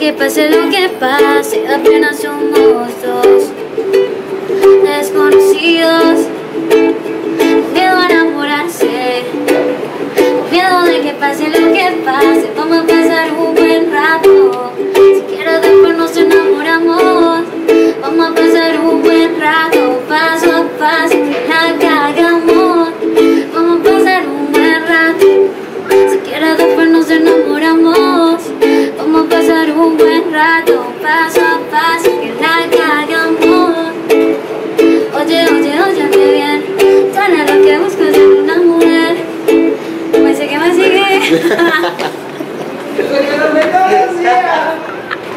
que pase lo que pase, apenas somos dos desconocidos, miedo a enamorarse, miedo de que pase lo que pase. Vamos a pasar un buen rato, si quieres después nos enamoramos. Vamos a pasar un buen rato, paso a paso, la cagamos. Vamos a pasar un buen rato, si quieres después nos enamoramos. Vamos a pasar un buen rato, paso a paso, que la cagamos. Oye, oye, óyeme bien, ya no es lo que busco en una mujer. Me sigue, me sigue.